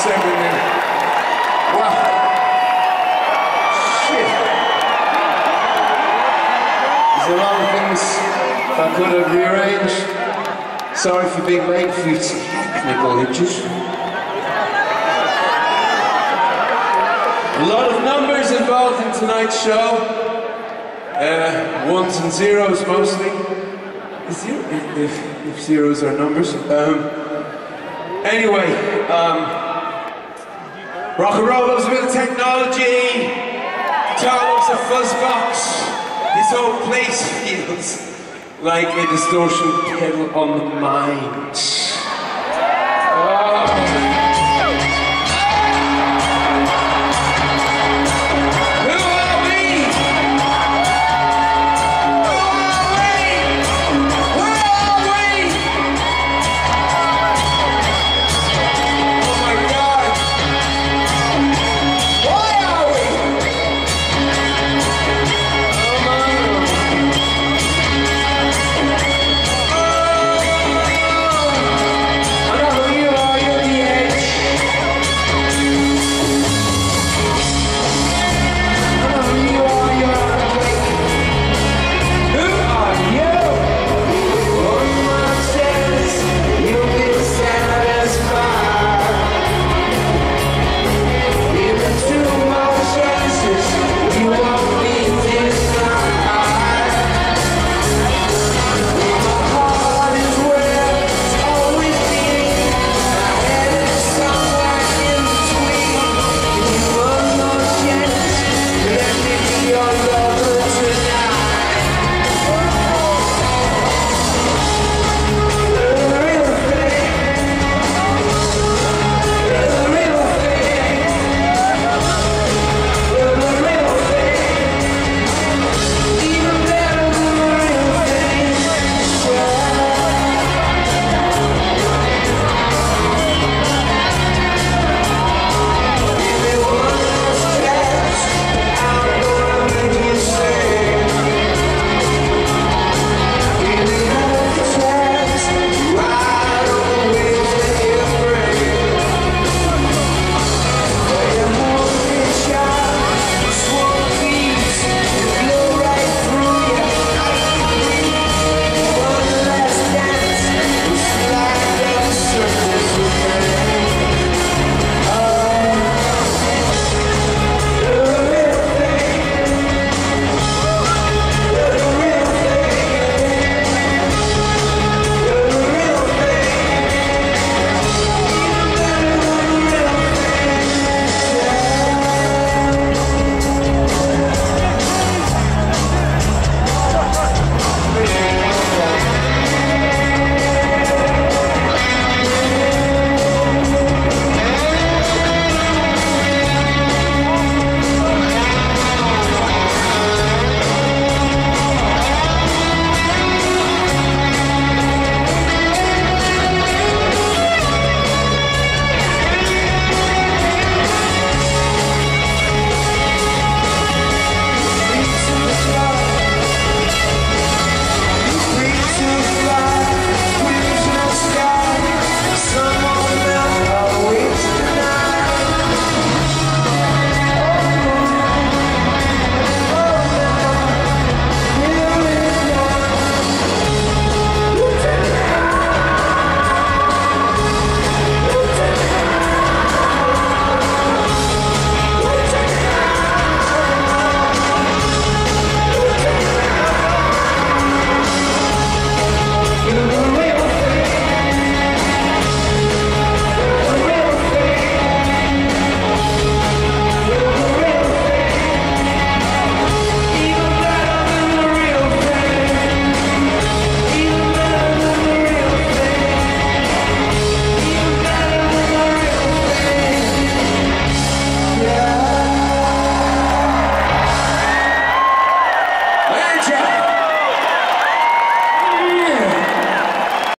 everything. Wow. Shit. There's a lot of things I could have rearranged. Sorry for being late, a few technical hitches. A lot of numbers involved in tonight's show. Ones and zeros mostly. If zeros are numbers. Anyway, rock and roll loves a bit of technology. Guitar loves a fuzz box. This whole place feels like a distortion pedal on the mind. Oh.